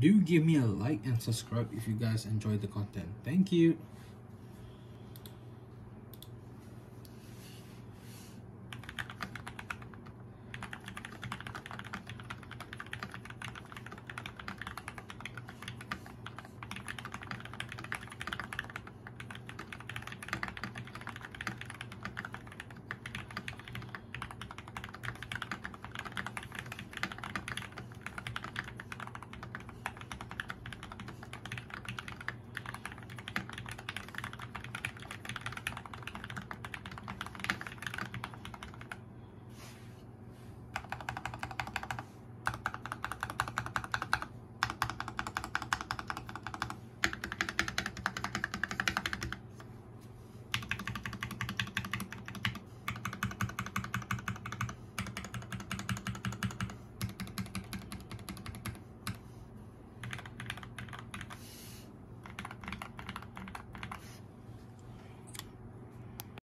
do give me a like and subscribe if you guys enjoyed the content. Thank you.